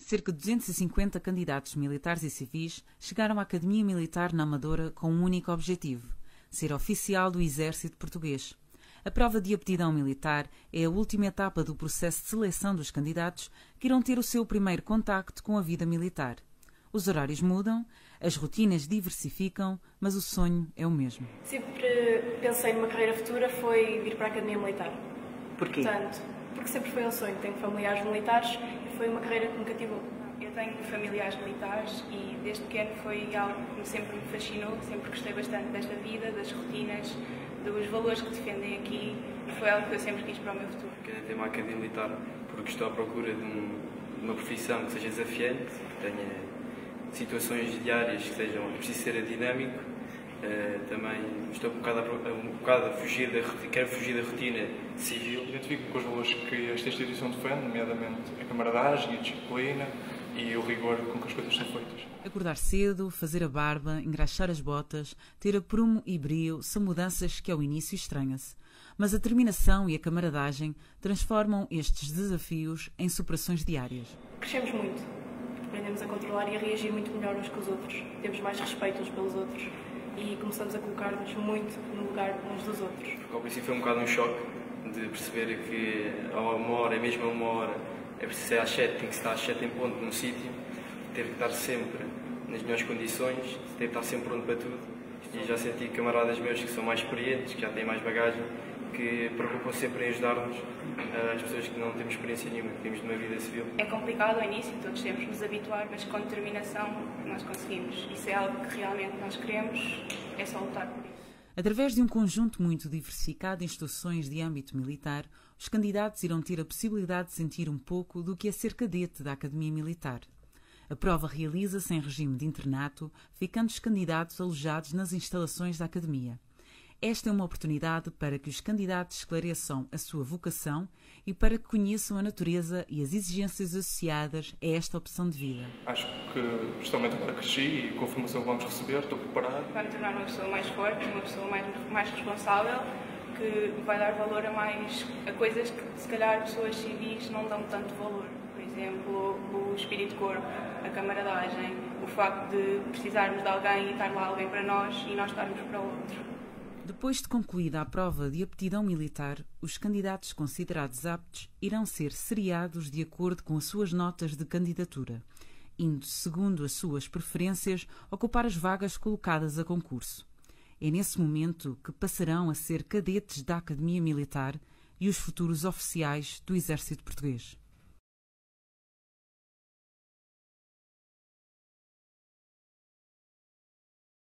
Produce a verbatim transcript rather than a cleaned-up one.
cerca de duzentos e cinquenta candidatos militares e civis chegaram à Academia Militar na Amadora com um único objetivo: ser oficial do Exército Português. A prova de aptidão militar é a última etapa do processo de seleção dos candidatos que irão ter o seu primeiro contacto com a vida militar. Os horários mudam, as rotinas diversificam, mas o sonho é o mesmo. Sempre pensei numa carreira futura foi vir para a Academia Militar. Porquê? Portanto, porque sempre foi um sonho. Tenho familiares militares e foi uma carreira que me cativou. Eu tenho familiares militares e desde pequeno foi algo que sempre me fascinou, sempre gostei bastante desta vida, das rotinas, dos valores que defendem aqui e foi algo que eu sempre quis para o meu futuro. Quero ter uma academia militar porque estou à procura de, um, de uma profissão que seja desafiante, que tenha situações diárias que sejam, que precise ser dinâmico. Uh, também estou um bocado, a, um bocado a fugir da rotina, quero fugir da rotina civil. Identifico com os valores que esta instituição defende, nomeadamente a camaradagem, a disciplina e o rigor com que as coisas são feitas. Acordar cedo, fazer a barba, engraxar as botas, ter aprumo e brio são mudanças que ao início estranha-se. Mas a determinação e a camaradagem transformam estes desafios em superações diárias. Crescemos muito. Aprendemos a controlar e a reagir muito melhor uns com os outros. Temos mais respeito uns pelos outros. E começamos a colocar-nos muito no lugar uns dos outros. Porque ao princípio foi um bocado um choque de perceber que a uma hora, é mesmo a uma hora, é preciso ser às sete, tem que estar às sete em ponto num sítio, ter que estar sempre nas melhores condições, ter que estar sempre pronto para tudo. E já senti camaradas meus que são mais experientes, que já têm mais bagagem, que preocupam sempre em ajudar-nos, as pessoas que não temos experiência nenhuma, que temos numa vida civil. É complicado ao início, todos temos de nos habituar, mas com determinação nós conseguimos. Isso é algo que realmente nós queremos, é só lutar por isso. Através de um conjunto muito diversificado de instruções de âmbito militar, os candidatos irão ter a possibilidade de sentir um pouco do que é ser cadete da Academia Militar. A prova realiza-se em regime de internato, ficando os candidatos alojados nas instalações da Academia. Esta é uma oportunidade para que os candidatos esclareçam a sua vocação e para que conheçam a natureza e as exigências associadas a esta opção de vida. Acho que justamente agora cresci e com a formação que vamos receber estou preparado. Vai me tornar uma pessoa mais forte, uma pessoa mais, mais responsável, que vai dar valor a, mais, a coisas que se calhar pessoas civis não dão tanto valor. Por exemplo, o espírito de corpo, a camaradagem, o facto de precisarmos de alguém e estar lá alguém para nós e nós estarmos para o outro. Depois de concluída a prova de aptidão militar, os candidatos considerados aptos irão ser seriados de acordo com as suas notas de candidatura, indo, segundo as suas preferências, ocupar as vagas colocadas a concurso. É nesse momento que passarão a ser cadetes da Academia Militar e os futuros oficiais do Exército Português.